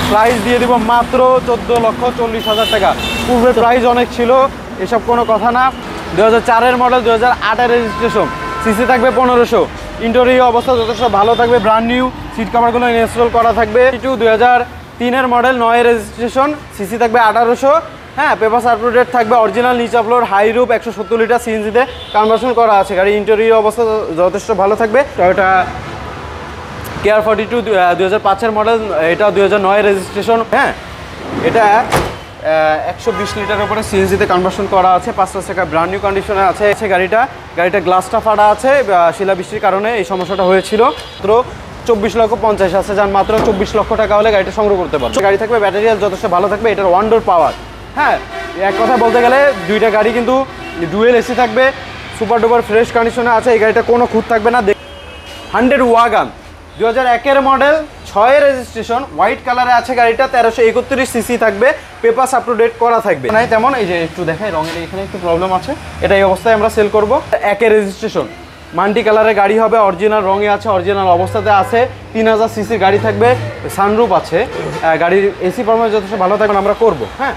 Price দিয়ে দিব মাত্র 14,40,000 টাকা। পূর্বে প্রাইস অনেক ছিল, এসব কোনো কথা না। 2004-এর মডেল, 2008-এর রেজিস্ট্রেশন, সিসি থাকবে 1500, ইন্টেরিয়র অবস্থা যথেষ্ট ভালো থাকবে, ব্র্যান্ড নিউ, সিট কভারগুলো ইনস্টল করা থাকবে। 2003-এর মডেল, 9-এর রেজিস্ট্রেশন, সিসি থাকবে 1800, হ্যাঁ, পেপার আপ টু ডেট থাকবে, অরিজিনাল নিচ ফ্লোর, হাই রুফ, 170 লিটার সিএনজিতে কনভার্সন করা আছে। গাড়ি ইন্টেরিয়র অবস্থা যথেষ্ট ভালো থাকবে। টয়োটা কেয়ার 42 2005-এর মডেল, এটা 2009-এর রেজিস্ট্রেশন, হ্যাঁ, এটা 120 লিটারের উপরে সিএনজিতে কনভার্সন করা আছে, 5টা চাকা ব্র্যান্ড নিউ কন্ডিশনে আছে। গাড়িটা গ্লাসটা ফাটা আছে, শিলাবৃষ্টির কারণে এই সমস্যাটা হয়েছিল। মাত্র 24,50,000 আছে, যার মাত্র 24 লক্ষ টাকা হলে গাড়িটা সংগ্রহ করতে পারবে। গাড়ি থাকবে, ব্যাটারি যথেষ্ট ভালো থাকবে, এটার ওয়ান ডোর পাওয়ার, হ্যাঁ, এক কথা বলতে গেলে দুইটা গাড়ি কিন্তু ডুয়েল এসি থাকবে, সুপার ডুপার ফ্রেশ কন্ডিশনে আছে। এই গাড়িটা কোনো খুঁত থাকবে না। 100 ওয়াগন, 2001-এর মডেল, 6-এর রেজিস্ট্রেশন, হোয়াইট কালারে আছে গাড়িটা, 1331 সিসি থাকবে, পেপার আপ টু ডেট করা থাকবে। নাই তেমন, এই যে একটু দেখাই, রঙের এখানে একটু প্রবলেম আছে, এটা এই অবস্থায় আমরা সেল করব। 1-এর রেজিস্ট্রেশন, মাল্টি কালারের গাড়ি হবে, অরিজিনাল রঙে আছে, অরিজিনাল অবস্থাতে আছে, 3000 সিসির গাড়ি থাকবে, সানরুফ আছে, গাড়ির এসি পারফরম্যান্স যথেষ্ট ভালো থাকবে, আমরা করব। হ্যাঁ,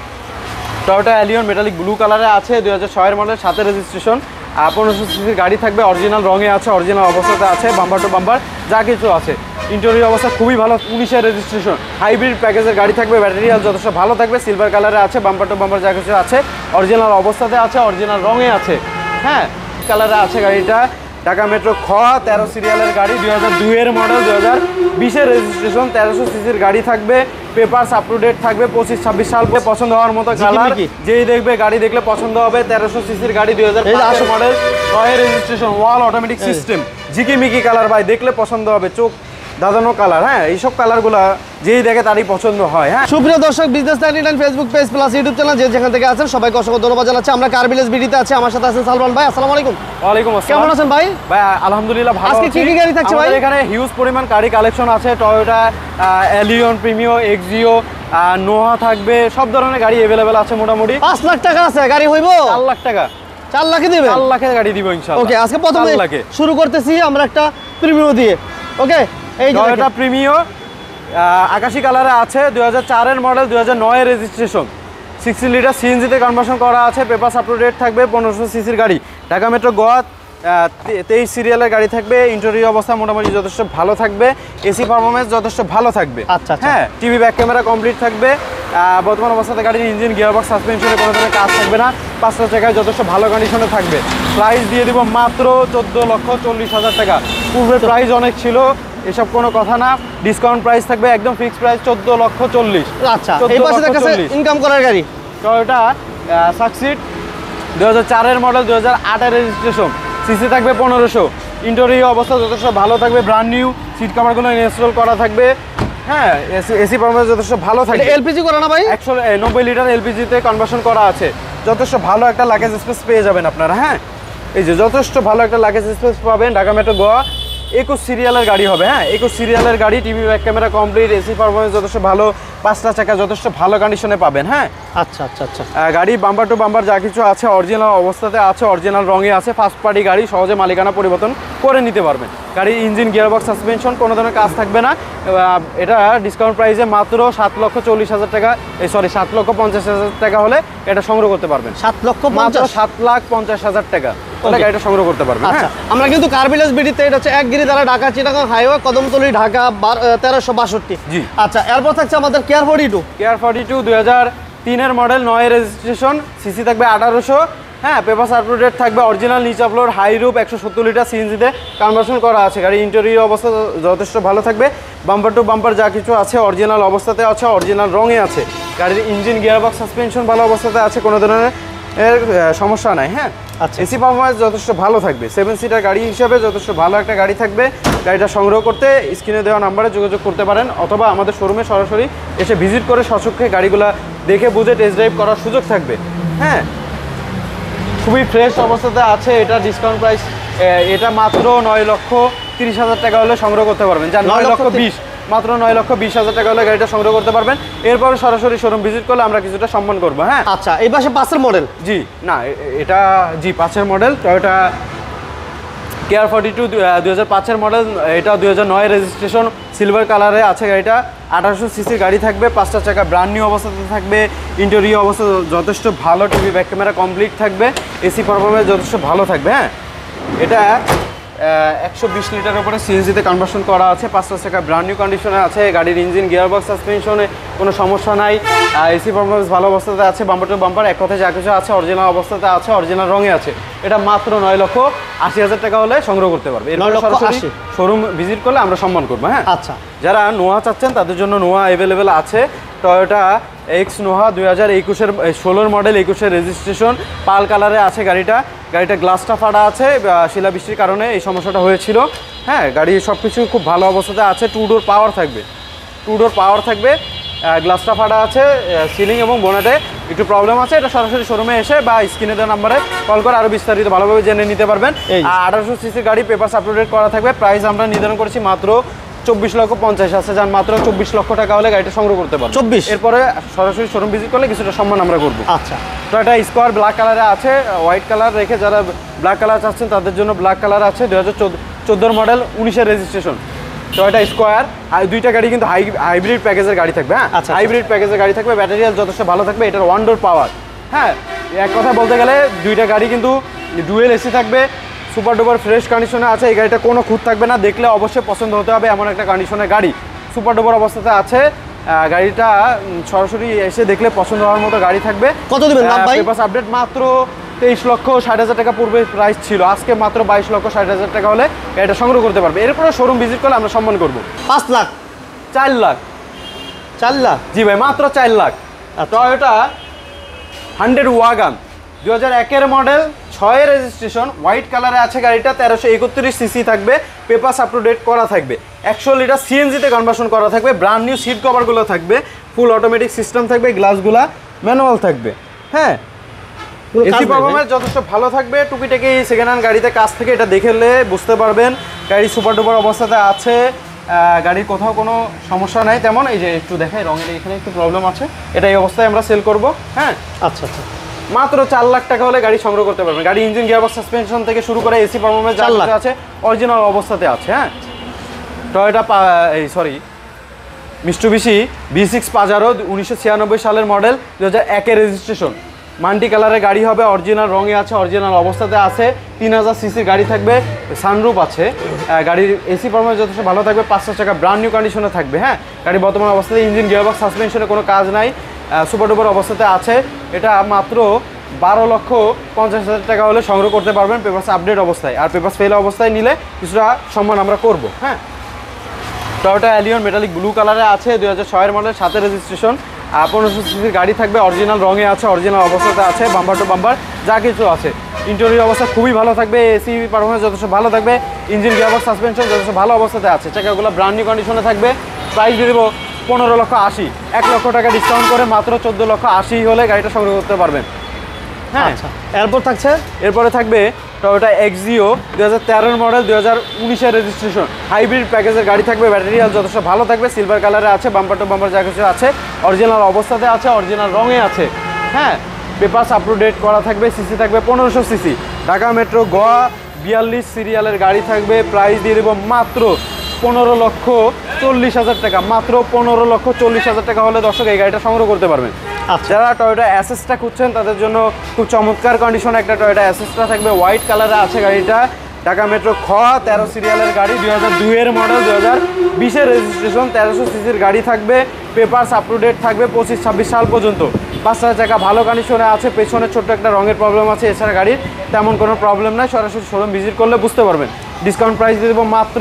টয়োটা অ্যালিয়ন মেটালিক ব্লু কালারে আছে, 2006-এর মডেল, 7-এর রেজিস্ট্রেশন, 1500 সিসির গাড়ি থাকবে, অরিজিনাল রঙে আছে, অরিজিনাল অবস্থাতে আছে, বাম্পার টু বাম্পার যা কিছু আছে। ইন্টেরিয়র অবস্থা খুবই ভালো, 19-এর রেজিস্ট্রেশন, হাইব্রিড প্যাকেজের গাড়ি থাকবে, ব্যাটারি যথেষ্ট ভালো থাকবে, সিলভার কালারে আছে, বাম্পার টু বাম্পার যা কিছু আছে, অরিজিনাল অবস্থাতে আছে, অরিজিনাল রঙে আছে, হ্যাঁ, কালারে আছে গাড়িটা। ঢাকা মেট্রো খ 13 সিরিয়ালের গাড়ি, 2002-এর মডেল, 2020-এর রেজিস্ট্রেশন, 1300 সিসির গাড়ি থাকবে, পেপার আপ টু ডেট থাকবে, 25-26 সাল পছন্দ হওয়ার মতো কালার, যেই দেখবে গাড়ি দেখলে পছন্দ হবে। 1300 সিসির গাড়ি, 2005 মডেল, 6-এর রেজিস্ট্রেশন, ওয়াল অটোমেটিক সিস্টেম, ঝিকিমিকি কালার, ভাই দেখলে পছন্দ হবে, চোখ দাদানো কালার, হ্যাঁ, এইসব কালারগুলো যেই দেখে তারই পছন্দ হয়। হ্যাঁ, সুপ্রিয় দর্শক, business 99 Facebook page plus YouTube channel যে যেখান থেকে আছেন সবাইকে অসংখ্য ধন্যবাদ জানাচ্ছি। আমরা কার ভিলেজ বিডিতে আছি, আমার সাথে আছেন সালমান ভাই। আসসালামু আলাইকুম। ওয়ালাইকুম আসসালাম। কেমন আছেন ভাই? ভাই আলহামদুলিল্লাহ ভালো আছি। আজকে কি কি গাড়ি থাকছে ভাই? আমাদের এখানে হিউজ পরিমাণ গাড়ি কালেকশন আছে, Toyota Allion, Premio, Axio, Noha থাকবে, সব ধরনের গাড়ি अवेलेबल আছে। মোটামুটি 5 লাখ টাকা আছে, গাড়ি হইবো 4 লাখ টাকা। 4 লাখে দিবেন? 4 লাখের গাড়ি দিব ইনশাআল্লাহ। ওকে, আজকে প্রথমে শুরু করতেছি আমরা একটা প্রিমিও দিয়ে। ওকে, এই যে টয়োটা প্রিমিও আকাশী কালারে আছে, 2004-এর মডেল, 2009-এর রেজিস্ট্রেশন, 60 লিটার সিএনজিতে কনভার্সন করা আছে, পেপার আপ টু ডেট থাকবে, 1500 সিসির গাড়ি, ঢাকা মেট্রো গ 23 সিরিয়ালের গাড়ি থাকবে, ইন্টেরিয়র অবস্থা মোটামুটি যথেষ্ট ভালো থাকবে, এসি পারফরম্যান্স যথেষ্ট ভালো থাকবে। আচ্ছা, হ্যাঁ, টিভি ব্যাক ক্যামেরা কমপ্লিট থাকবে। বর্তমান অবস্থাতে গাড়ির ইঞ্জিন, গিয়ারবক্স, সাসপেনশনে কোনো ধরনের কাজ থাকবে না, 5টা চাকায় যথেষ্ট ভালো কন্ডিশনে থাকবে। প্রাইস দিয়ে দিব মাত্র 14,40,000 টাকা। পূর্বে প্রাইস অনেক ছিল, এসব কোনো কথা না, ডিসকাউন্ট প্রাইস থাকবে, একদম ফিক্সড প্রাইস 14,40,000। আচ্ছা, এই পাশে দেখাছে ইনকাম করার গাড়ি, টয়োটা সাকসিড, 2004-এর মডেল, 2008-এর রেজিস্ট্রেশন, সিসি থাকবে 1500, ইন্টেরিয়র অবস্থা যথেষ্ট ভালো থাকবে, ব্র্যান্ড নিউ, সিট কভারগুলো ইনস্টল করা থাকবে, হ্যাঁ, এসি পারফরম্যান্স যথেষ্ট ভালো থাকবে। এলপিজি করা না ভাই? 190 লিটার এলপিজিতে কনভার্সন করা আছে, যথেষ্ট ভালো একটা লাগেজ স্পেস পেয়ে যাবেন আপনারা। হ্যাঁ, এই যে যথেষ্ট ভালো একটা লাগেজ স্পেস পাবেন। ঢাকা মেট্রো গোয়া 21 সিরিয়ালের গাড়ি হবে, হ্যাঁ, 21 সিরিয়ালের গাড়ি, TV back camera complete, AC performance যথেষ্ট ভালো, 5টা চাকা যথেষ্ট ভালো কন্ডিশনে পাবেন। হ্যাঁ, আচ্ছা আচ্ছা আচ্ছা, গাড়ি বাম্পার টু বাম্পার যা কিছু আছে অরিজিনাল অবস্থাতে আছে, অরিজিনাল রঙে আছে, ফার্স্ট পার্টি গাড়ি, সহজে মালিকানা পরিবর্তন করে নিতে পারবেন। গাড়ির ইঞ্জিন, গিয়ারবক্স, সাসপেনশন কোনো ধরনের কাজ থাকবে না। এটা ডিসকাউন্ট প্রাইসে মাত্র 7,40,000 টাকা, 7,50,000 টাকা হলে এটা সংগ্রহ করতে পারবেন। 7,50,000 টাকা তাহলে গাড়িটা সংগ্রহ করতে পারবেন। আচ্ছা, আমরা কিন্তু কার ভিলেজ বিডিতে, এটা হচ্ছে এক গিরিধারা ঢাকা চিটাগাং হাইওয়ে, কদমতলী, ঢাকা 1362। জি, আচ্ছা, এরপর থাকছে আমাদের কেয়ার 42। কেয়ার 42 2003-এর মডেল, 9-এর রেজিস্ট্রেশন, সিসি থাকবে 1800, হ্যাঁ, পেপার আপ টু ডেট থাকবে, অরিজিনাল নিচ ফ্লোর, হাই রুফ, 170 লিটার সিএনজিতে কনভার্সন করা আছে। গাড়ি ইন্টেরিয়র অবস্থা যথেষ্ট ভালো থাকবে, বাম্পার টু বাম্পার যা কিছু আছে অরিজিনাল অবস্থাতে আছে, অরিজিনাল রঙে আছে। গাড়ির ইঞ্জিন, গিয়ারবক্স, সাসপেনশন ভালো অবস্থাতে আছে, কোনো ধরনের সমস্যা নাই। হ্যাঁ, আচ্ছা, এসি পারফরম্যান্স যথেষ্ট ভালো থাকবে, 7 সিটার গাড়ি হিসেবে যথেষ্ট ভালো একটা গাড়ি থাকবে। গাড়িটা সংগ্রহ করতে স্ক্রিনে দেওয়া নাম্বারে যোগাযোগ করতে পারেন, অথবা আমাদের শোরুমে সরাসরি এসে ভিজিট করে সচক্ষে গাড়িগুলো দেখে বুঝে টেস্ট ড্রাইভ করার সুযোগ থাকবে। হ্যাঁ, খুবই ফ্রেশ অবস্থাতে আছে। এটা ডিসকাউন্ট প্রাইস, এটা মাত্র 9,30,000 টাকা হলে সংগ্রহ করতে পারবেন। যা 9,20,000, মাত্র 9,20,000 টাকা হলে গাড়িটা সংগ্রহ করতে পারবেন। এরপরে সরাসরি শোরুম ভিজিট করলে আমরা কিছুটা সম্মান করবো। হ্যাঁ, আচ্ছা, এই পাশে 5-এর মডেল। জি, না এটা জি 5-এর মডেল, টয়োটা কেয়ার 42 2005-এর মডেল, এটা 2009 রেজিস্ট্রেশন, সিলভার কালারে আছে গাড়িটা। 1800 সিসির গাড়ি থাকবে, 5টা চাকা ব্র্যান্ড নিউ অবস্থাতে থাকবে, ইন্টেরিয়র অবস্থা যথেষ্ট ভালো, টিভি ব্যাক ক্যামেরা কমপ্লিট থাকবে, এসি পারফরমেন্স যথেষ্ট ভালো থাকবে। হ্যাঁ, এটা 120 লিটার উপরে সিএনজিতে কনভার্সন করা আছে, 5টা চাকা ব্র্যান্ড নিউ কন্ডিশনে আছে, গাড়ির ইঞ্জিন গিয়ারবক্স সাসপেনশনে কোনো সমস্যা নাই, এসি পারফরমেন্স ভালো অবস্থাতে আছে, বাম্পার টু বাম্পার এক কথায় যা কিছু আছে অরিজিনাল অবস্থাতে আছে, অরিজিনাল রঙে আছে। এটা মাত্র 9,80,000 টাকা হলে সংগ্রহ করতে পারবে। সরাসরি শোরুম ভিজিট করলে আমরা সম্মান করবো। হ্যাঁ, আচ্ছা, যারা নোয়া চাচ্ছেন তাদের জন্য নোয়া অ্যাভেলেবেল আছে। Toyota x Noha 2021-এর 16 model, 21-এর registration, পাল কালারে আছে গাড়িটা। গাড়িটা গ্লাসটা ফাটা আছে, শিলাবৃষ্টির কারণে এই সমস্যাটা হয়েছিল। হ্যাঁ, গাড়ি সব কিছু খুব ভালো অবস্থাতে আছে, 2 ডোর পাওয়ার থাকবে, 2 ডোর পাওয়ার থাকবে, গ্লাসটা ফাটা আছে, সিলিং এবং বোনেটে একটু প্রবলেম আছে। এটা সরাসরি শোরুমে এসে বা স্ক্রিনে দেওয়া নাম্বারে কল করে আরও বিস্তারিত ভালোভাবে জেনে নিতে পারবেন। 1800 সিসির গাড়ি, পেপারস আপলোডেড করা থাকবে। প্রাইস আমরা নির্ধারণ করেছি মাত্র 24,50,000 যান, মাত্র 24 লক্ষ টাকা হলে গাড়িটা সংগ্রহ করতে পারবে। 24, এরপরে সরাসরি শোরুম ভিজিট করলে কিছুটা সম্মান আমরা করবো। আচ্ছা, তো এটা স্কোয়ার ব্ল্যাক কালারে আছে, হোয়াইট কালার রেখে যারা ব্ল্যাক কালার চাচ্ছেন তাদের জন্য ব্ল্যাক কালার আছে। 2014 মডেল, 19-এর রেজিস্ট্রেশন। তো এটা স্কোয়ার, দুইটা গাড়ি কিন্তু হাইব্রিড প্যাকেজের গাড়ি থাকবে। হ্যাঁ, আচ্ছা, হাইব্রিড প্যাকেজের গাড়ি থাকবে, ব্যাটারি যথেষ্ট ভালো থাকবে। এটার 1 ডোর পাওয়ার। হ্যাঁ, এক কথা বলতে গেলে দুইটা গাড়ি কিন্তু ডুয়েল এসি থাকবে, সুপার ডুপার ফ্রেশ কন্ডিশনে আছে। এই গাড়িটা কোনো খুঁত থাকবে না, দেখলে অবশ্যই পছন্দ হতে হবে এমন একটা কন্ডিশনের গাড়ি। সুপার ডুপার অবস্থাতে আছে গাড়িটা, সরাসরি এসে দেখলে পছন্দ হওয়ার মতো গাড়ি থাকবে। কত দিবেন দাম ভাই? পেপারস আপডেট মাত্র 23,60,000 টাকা পূর্বে প্রাইস ছিল, আজকে মাত্র 22,60,000 টাকা হলে এটা সংগ্রহ করতে পারবে। এরপরে শোরুম ভিজিট করলে আমরা সম্মান করবো। 5 লাখ, 4 লাখ, 4 লাখ, জি ভাই, মাত্র 4 লাখ। টয়োটা 100 ওয়াগন 2001-এর মডেল, 6-এর রেজিস্ট্রেশন, হোয়াইট কালারে আছে গাড়িটা, 1331 সিসি থাকবে, পেপারস আপটুডেট করা থাকবে, 100 লিটার সিএনজিতে কনভার্সন করা থাকবে, ব্র্যান্ড নিউ সিট কভারগুলো থাকবে, ফুল অটোমেটিক সিস্টেম থাকবে, গ্লাসগুলা ম্যানুয়াল থাকবে। হ্যাঁ, এসি পারফরমেন্স যথেষ্ট ভালো থাকবে। টুকিটাকি সেকেন্ড হ্যান্ড গাড়িতে কাছ থেকে এটা দেখলে বুঝতে পারবেন গাড়ি সুপার ডুপার অবস্থাতে আছে, গাড়ির কোথাও কোনো সমস্যা নাই তেমন। এই যে একটু দেখাই, রঙের এখানে একটু প্রবলেম আছে, এটা এই অবস্থায় আমরা সেল করব। হ্যাঁ, আচ্ছা আচ্ছা, মাত্র 4 লাখ টাকা হলে গাড়ি সংগ্রহ করতে পারবেন। গাড়ি ইঞ্জিন গিয়ারবক্স সাসপেনশন থেকে শুরু করে এসি পারফরমেন্স যা কিছু আছে অরিজিনাল অবস্থাতে আছে। হ্যাঁ, টয়োটা মিটসুবিশি V6 পাজারো 1996 সালের মডেল, 2001-এর রেজিস্ট্রেশন, মাল্টি কালারের গাড়ি হবে, অরিজিনাল রঙে আছে, অরিজিনাল অবস্থাতে আছে, 3000 সিসির গাড়ি থাকবে, সানরুফ আছে, গাড়ির এসি পারফরমেন্স যথেষ্ট ভালো থাকবে, 500 টাকা ব্র্যান্ড নিউ কন্ডিশনে থাকবে। হ্যাঁ, গাড়ি বর্তমান অবস্থাতে ইঞ্জিন গিয়ারবক্স সাসপেনশনে কোনো কাজ নাই, সুপার ডুপার অবস্থাতে আছে। এটা মাত্র 12,50,000 টাকা হলে সংগ্রহ করতে পারবেন পেপারস আপডেট অবস্থায়। আর পেপারস ফেল অবস্থায় নিলে কিছুটা সম্মান আমরা করব। হ্যাঁ, টয়োটা অ্যালিয়ন মেটালিক ব্লু কালারে আছে, 2006-এর মডেল, 7-এর রেজিস্ট্রেশন, 1500 সিসির গাড়ি থাকবে, অরিজিনাল রঙে আছে, অরিজিনাল অবস্থাতে আছে, বাম্পার টু বাম্পার যা কিছু আছে। ইন্টেরিয়র অবস্থা খুবই ভালো থাকবে, এসি পারফরমেন্স যথেষ্ট ভালো থাকবে, ইঞ্জিন গিয়ারবক্স সাসপেনশন যথেষ্ট ভালো অবস্থাতে আছে, চাকাগুলো ব্র্যান্ড নিউ কন্ডিশনে থাকবে। প্রাইস দিয়ে দেবো 15,80,000, 1 লক্ষ টাকা ডিসকাউন্ট করে মাত্র 14,80,000 হলে গাড়িটা সংগ্রহ করতে পারবেন। হ্যাঁ, এরপরে থাকবে টয়োটা এক্সিও 2013-এর মডেল, 2019-এর রেজিস্ট্রেশন, হাইব্রিড প্যাকেজের গাড়ি থাকবে, ব্যাটারি যথেষ্ট ভালো থাকবে, সিলভার কালারে আছে, বাম্পার টু বাম্পার যা কিছু আছে অরিজিনাল অবস্থাতে আছে, অরিজিনাল রঙে আছে। হ্যাঁ, পেপারস আপটুডেট করা থাকবে, সিসি থাকবে 1500 সিসি, ঢাকা মেট্রো গোয়া 42 সিরিয়ালের গাড়ি থাকবে। প্রাইস দিয়ে দেবো মাত্র 15,40,000 টাকা, মাত্র 15,40,000 টাকা হলে দর্শক এই গাড়িটা সংগ্রহ করতে পারবেন। যারা টয়োটা অ্যাসেসটা খুঁজছেন তাদের জন্য খুব চমৎকার কন্ডিশনে একটা টয়োটা অ্যাসেসটা থাকবে, হোয়াইট কালারে আছে গাড়িটা, ঢাকা মেট্রো খ 13 সিরিয়ালের গাড়ি, 2002-এর মডেল, 2020-এর রেজিস্ট্রেশন, 1300 সিসির গাড়ি থাকবে, পেপারস আপটুডেট থাকবে 25-26 সাল পর্যন্ত, 5টা চাকা ভালো কন্ডিশনে আছে, পেছনে ছোট্ট একটা রঙের প্রবলেম আছে, এছাড়া গাড়ির তেমন কোনো প্রবলেম নাই, সরাসরি শোরুম ভিজিট করলে বুঝতে পারবেন। ডিসকাউন্ট প্রাইস দিয়ে দেবো মাত্র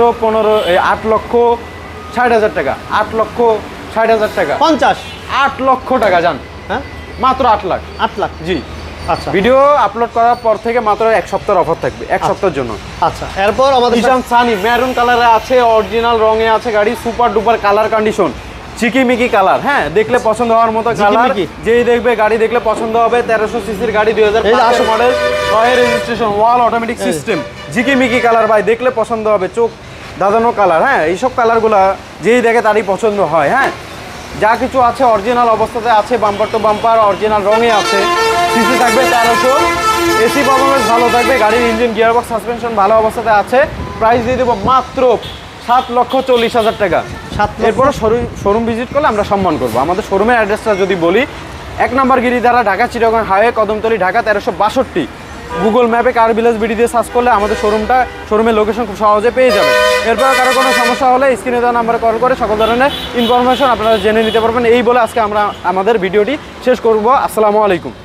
8,60,000 টাকা, 8,60,000 টাকা, 8 লক্ষ টাকা যান। হ্যাঁ, মাত্র 8 লাখ, 8 লাখ, জি। আচ্ছা, ভিডিও আপলোড করার পর থেকে মাত্র 1 সপ্তাহের অফার থাকবে, 1 সপ্তাহের জন্য। আচ্ছা, এরপর আমাদের নিশান সানি মেরুন কালারে আছে, অরিজিনাল রঙে আছে গাড়ি, সুপার ডুপার কালার কন্ডিশন, চিকিমিকি কালার। হ্যাঁ, দেখলে পছন্দ হওয়ার মতো কালার, যেই দেখবে গাড়ি দেখলে পছন্দ হবে। 1300 সিসির গাড়ি, 2005 মডেল, 6-এর রেজিস্ট্রেশন, ওয়াল অটোমেটিক সিস্টেম, ঝিকিমিকি কালার ভাই, দেখলে পছন্দ হবে, চোখ দাদানো কালার। হ্যাঁ, এইসব কালারগুলো যেই দেখে তারই পছন্দ হয়। হ্যাঁ, যা কিছু আছে অরিজিনাল অবস্থাতে আছে, বাম্পার টু বাম্পার অরিজিনাল রঙে আছে, সিসি থাকবে 1300 এসি পারফরমেন্স ভালো থাকবে, গাড়ির ইঞ্জিন গিয়ারবক্স সাসপেনশন ভালো অবস্থাতে আছে। প্রাইস দিয়ে দেবো মাত্র 7,40,000 টাকা। 7 লক্ষ। এরপর শোরুম ভিজিট করলে আমরা সম্মান করবো। আমাদের শোরুমের অ্যাড্রেসটা যদি বলি, 1 number Giridhara, Dhaka Chittagong highway, Kadamtali, Dhaka 1362। Google ম্যাপে কার ভিলেজ বিডি দিয়ে সার্চ করলে আমাদের শোরুমের লোকেশন খুব সহজে পেয়ে যাবে। এরপর কারো কোনো সমস্যা হলে স্ক্রিনে দেওয়া নাম্বারে কল করে সকল ধরনের ইনফরমেশন আপনারা জেনে নিতে পারবেন। এই বলে আজকে আমরা আমাদের ভিডিওটি শেষ করব। আসসালামু আলাইকুম।